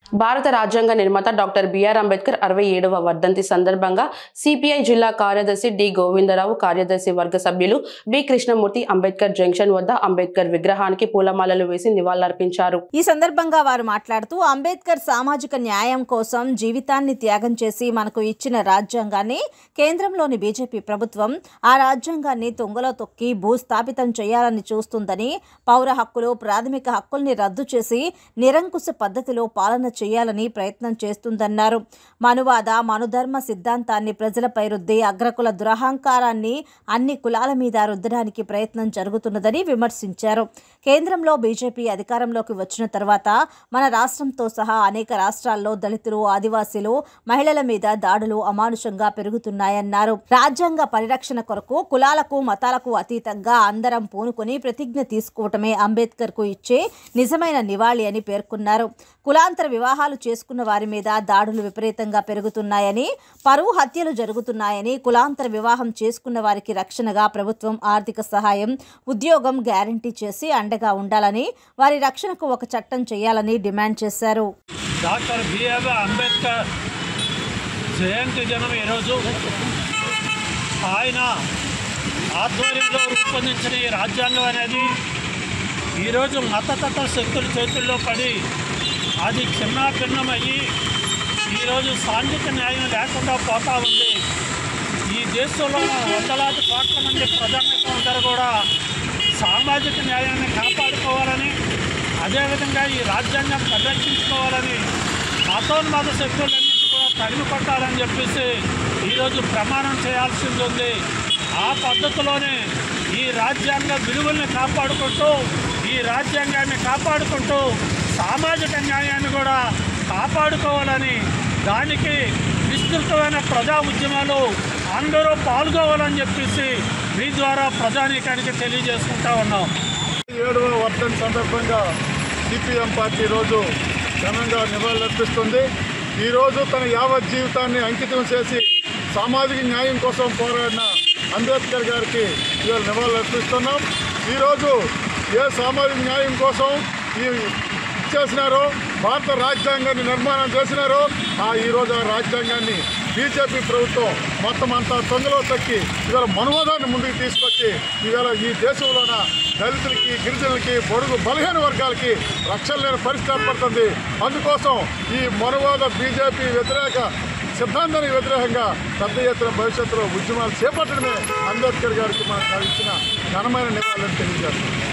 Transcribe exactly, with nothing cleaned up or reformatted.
భారత రాజ్యాంగ నిర్మాత డాక్టర్ బిఆర్ అంబేద్కర్ అరవై ఏడవ వర్ధంతి సందర్భంగా సిపిఐ జిల్లా కార్యదర్శి డి గోవిందరావు, కార్యదర్శి వర్గ సభ్యులు బి కృష్ణమూర్తి అంబేద్కర్ జంక్షన్ వద్ద అంబేద్కర్ విగ్రహానికి పూలమాలలు వేసి నివాళులర్పించారు. ఈ సందర్భంగా వారు మాట్లాడుతూ అంబేద్కర్ సామాజిక న్యాయం కోసం జీవితాన్ని త్యాగం చేసి మనకు ఇచ్చిన రాజ్యాంగాన్ని కేంద్రంలోని బీజేపీ ప్రభుత్వం ఆ రాజ్యాంగాన్ని తొంగలో తొక్కి భూస్థాపితం చేయాలని చూస్తుందని, పౌర హక్కులు, ప్రాథమిక హక్కుల్ని రద్దు చేసి నిరంకుశ పద్ధతిలో పాలన చేయాలని ప్రయత్నం చేస్తుందన్నారు. మనువాద మనుధర్మ సిద్ధాంతాన్ని ప్రజలపై రుద్ది అగ్రకుల దురహంకారాన్ని అన్ని కులాల మీద రుద్దడానికి ప్రయత్నం జరుగుతున్నదని విమర్శించారు. కేంద్రంలో బీజేపీ అధికారంలోకి వచ్చిన తర్వాత మన రాష్ట్రంతో సహా అనేక రాష్ట్రాల్లో దళితులు, ఆదివాసీలు, మహిళల మీద దాడులు అమానుషంగా పెరుగుతున్నాయన్నారు. రాజ్యాంగ పరిరక్షణ కొరకు కులాలకు, మతాలకు అతీతంగా అందరం పూనుకొని ప్రతిజ్ఞ తీసుకోవటమే అంబేద్కర్ కు ఇచ్చే నిజమైన నివాళి అని పేర్కొన్నారు. కులాంతర వివాహాలు చేసుకున్న వారి మీద దాడులు విపరీతంగా పెరుగుతున్నాయని, పరువు హత్యలు జరుగుతున్నాయని, కులాంతర వివాహం చేసుకున్న వారికి రక్షణగా ప్రభుత్వం ఆర్థిక సహాయం, ఉద్యోగం గ్యారంటీ చేసి అండగా ఉండాలని, వారి రక్షణకు ఒక చట్టం చేయాలని డిమాండ్ చేశారు. డాక్టర్ బిఆర్ అంబేద్కర్ జయంతి దినం ఈరోజు ఆయన ఆధ్వర్యంలో రూపొందించిన ఈ రాజ్యాంగం అనేది ఈరోజు మతతత్వ శక్తుల చేతుల్లో పడి అది చిన్న భిన్నమయ్యి ఈరోజు సాంఘిక న్యాయం లేకుండా పోతూ ఉంది. ఈ దేశంలో వందలాది కోట్ల మంది ప్రజానీకం అందరూ కూడా సామాజిక న్యాయాన్ని కాపాడుకోవాలని, అదేవిధంగా ఈ రాజ్యాంగాన్ని పరిరక్షించుకోవాలని మతోన్మాద శక్తులన్నింటినీ కూడా తరిమి కొట్టాలని చెప్పేసి ఈరోజు ప్రమాణం చేయాల్సింది ఉంది. ఆ పద్ధతిలోనే ఈ రాజ్యాంగ విలువల్ని కాపాడుకుంటూ ఈ రాజ్యాంగాన్ని కాపాడుకుంటూ సామాజిక న్యాయాన్ని కూడా కాపాడుకోవాలని, దానికి విస్తృతమైన ప్రజా ఉద్యమాలు అందరూ పాల్గొవాలని చెప్పేసి మీ ద్వారా ప్రజానీకానికి తెలియజేసుకుంటా ఉన్నాం. ఏడవ వర్ధంతి సందర్భంగా సిపిఎం పార్టీ ఈరోజు ఘనంగా నివాళులర్పిస్తుంది. ఈరోజు తన యావత్ జీవితాన్ని అంకితం చేసి సామాజిక న్యాయం కోసం పోరాడిన అంబేద్కర్ గారికి ఇవాళ నివాళులర్పిస్తున్నాం. ఈరోజు ఏ సామాజిక న్యాయం కోసం ఈ చేసినారో, భారత రాజ్యాంగాన్ని నిర్మాణం చేసినారో, ఆ ఈరోజు ఆ రాజ్యాంగాన్ని బీజేపీ ప్రభుత్వం మొత్తం అంతా తొంగలో తక్కి ఇవాళ మనువాదాన్ని ముందుకు తీసుకొచ్చి ఇవాళ ఈ దేశంలోన దళితులకి, గిరిజనులకి, పొడుగు బలహీన వర్గాలకి రక్షణ లేని పరిస్థితి ఏర్పడుతుంది. అందుకోసం ఈ మనువాద బీజేపీ వ్యతిరేక సిద్ధాంతానికి వ్యతిరేకంగా పెద్ద ఎత్తున భవిష్యత్తులో ఉద్యమాలు చేపట్టడమే అంబేద్కర్ గారికి మనకు ఇచ్చిన ఘనమైన నివాళులను తెలియజేస్తుంది.